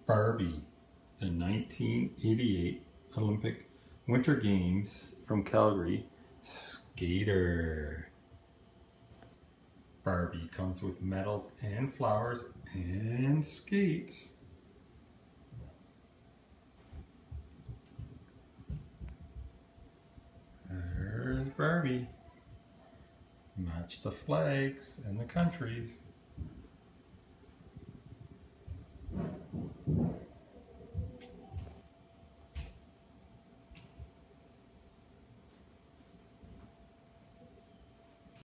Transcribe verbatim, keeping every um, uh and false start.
Barbie, the nineteen eighty-eight Olympic Winter Games from Calgary skater. Barbie comes with medals and flowers and skates. There's Barbie. Match the flags and the countries.